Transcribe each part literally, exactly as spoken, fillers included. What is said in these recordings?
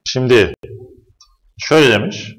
Şimdi şöyle demiş.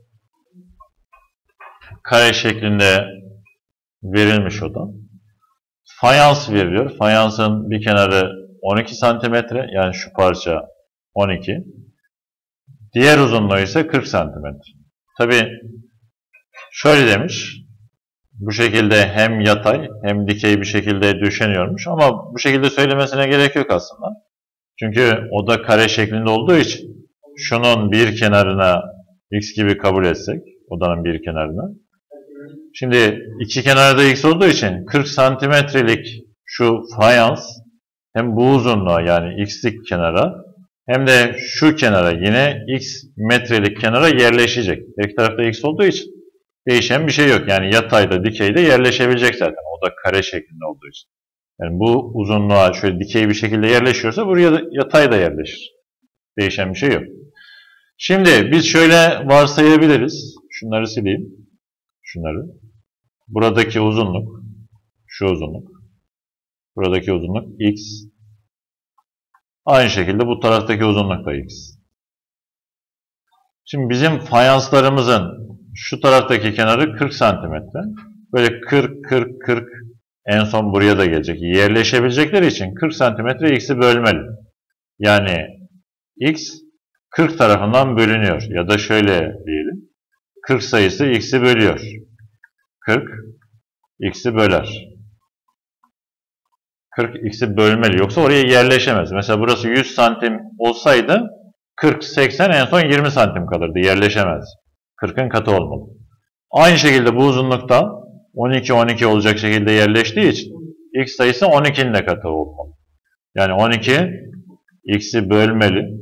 Kare şeklinde verilmiş o da. Fayans veriliyor. Fayansın bir kenarı on iki santimetre. Yani şu parça on iki. Diğer uzunluğu ise kırk santimetre. Tabi şöyle demiş. Bu şekilde hem yatay hem dikey bir şekilde döşeniyormuş. Ama bu şekilde söylemesine gerek yok aslında. Çünkü o da kare şeklinde olduğu için şunun bir kenarına x gibi kabul etsek, odanın bir kenarına. Şimdi iki kenarda x olduğu için kırk santimetrelik şu fayans hem bu uzunluğa yani x'lik kenara hem de şu kenara yine x metrelik kenara yerleşecek. Her iki tarafta x olduğu için değişen bir şey yok. Yani yatayda dikeyde yerleşebilecek zaten. O da kare şeklinde olduğu için. Yani bu uzunluğa şöyle dikey bir şekilde yerleşiyorsa buraya da yatay da yerleşir. Değişen bir şey yok. Şimdi biz şöyle varsayabiliriz. Şunları sileyim. Şunları. Buradaki uzunluk, şu uzunluk. Buradaki uzunluk x. Aynı şekilde bu taraftaki uzunluk da x. Şimdi bizim fayanslarımızın şu taraftaki kenarı kırk santimetre. Böyle kırk, kırk, kırk en son buraya da gelecek. Yerleşebilecekleri için kırk santimetre x'i bölmeli. Yani x kırk tarafından bölünüyor. Ya da şöyle diyelim. kırk sayısı x'i bölüyor. kırk x'i böler. kırk x'i bölmeli. Yoksa oraya yerleşemez. Mesela burası yüz santim olsaydı kırk, seksen en son yirmi santim kalırdı. Yerleşemez. kırkın katı olmalı. Aynı şekilde bu uzunlukta on iki, on iki olacak şekilde yerleştiği için x sayısı on ikinin de katı olmalı. Yani on iki x'i bölmeli.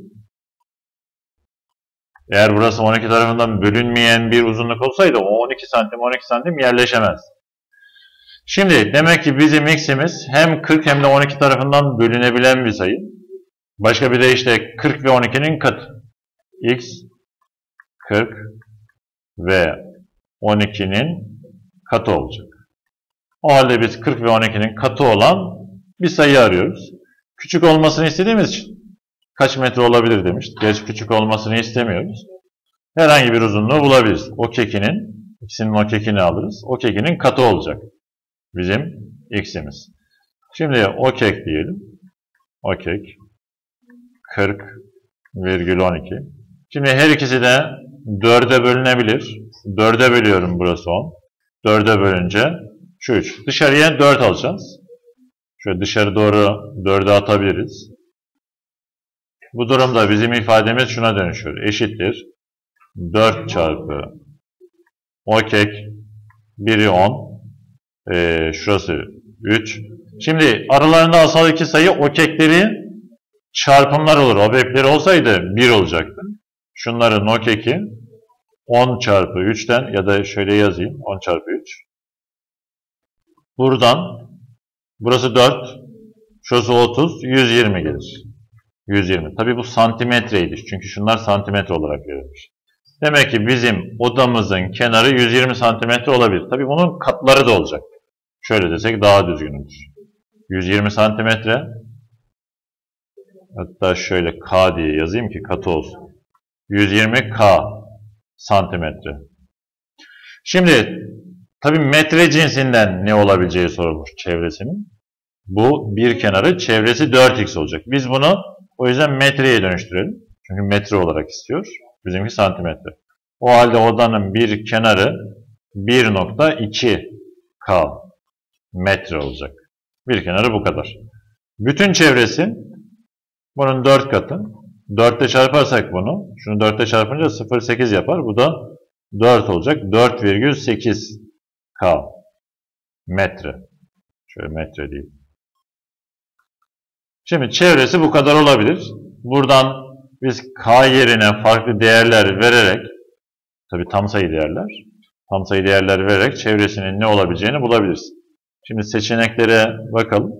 Eğer burası on iki tarafından bölünmeyen bir uzunluk olsaydı o on iki santim, on iki santim yerleşemez. Şimdi demek ki bizim x'imiz hem kırk hem de on iki tarafından bölünebilen bir sayı. Başka bir de işte kırk ve on ikinin katı. X kırk ve on ikinin katı olacak. O halde biz kırk ve on ikinin katı olan bir sayı arıyoruz. Küçük olmasını istediğimiz için kaç metre olabilir demiştik. Gerçi küçük olmasını istemiyoruz. Herhangi bir uzunluğu bulabiliriz. O kekinin, x'in o kekini alırız. O kekinin katı olacak bizim x'imiz. Şimdi o kek diyelim. O kek kırk virgül on iki. Şimdi her ikisi de dörde bölünebilir. dörde bölüyorum, burası on. dörde bölünce şu üç. Dışarıya dört alacağız. Şöyle dışarı doğru dörde atabiliriz. Bu durumda bizim ifademiz şuna dönüşüyor. Eşittir. dört çarpı o kek biri on. Ee, şurası üç. Şimdi aralarında asal iki sayı o kekleri çarpımlar olur. O bepleri olsaydı bir olacaktı. Şunların o keki on çarpı üçten ya da şöyle yazayım. on çarpı üç. Buradan burası dört. Şurası otuz. yüz yirmi gelir. yüz yirmi. Tabii bu santimetreydi. Çünkü şunlar santimetre olarak verilmiş. Demek ki bizim odamızın kenarı yüz yirmi santimetre olabilir. Tabii bunun katları da olacak. Şöyle desek daha düzgün olur. yüz yirmi santimetre. Hatta şöyle K diye yazayım ki katı olsun. yüz yirmi K santimetre. Şimdi tabii metre cinsinden ne olabileceği sorulur çevresinin. Bu bir kenarı, çevresi dört x olacak. Biz bunu o yüzden metreye dönüştürelim. Çünkü metre olarak istiyor. Bizimki santimetre. O halde odanın bir kenarı bir nokta iki K metre olacak. Bir kenarı bu kadar. Bütün çevresi bunun dört katı. dört ile çarparsak bunu, şunu dört ile çarpınca sıfır virgül sekiz yapar. Bu da dört olacak. dört virgül sekiz K metre. Şöyle metre diyeyim. Şimdi çevresi bu kadar olabilir. Buradan biz K yerine farklı değerler vererek, tabi tam sayı değerler, tam sayı değerler vererek çevresinin ne olabileceğini bulabiliriz. Şimdi seçeneklere bakalım.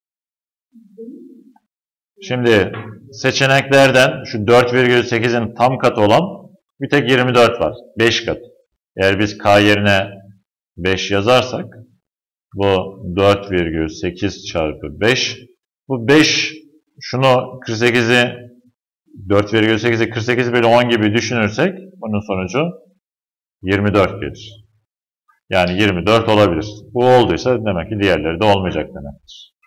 Şimdi seçeneklerden şu dört virgül sekizin tam katı olan bir tek yirmi dört var. beş kat. Eğer biz K yerine beş yazarsak bu dört virgül sekiz çarpı beş. Bu beş, şunu kırk sekizi dört virgül sekizi kırk sekiz bölü on gibi düşünürsek bunun sonucu yirmi dört gelir. Yani yirmi dört olabilir. Bu olduysa demek ki diğerleri de olmayacak demektir.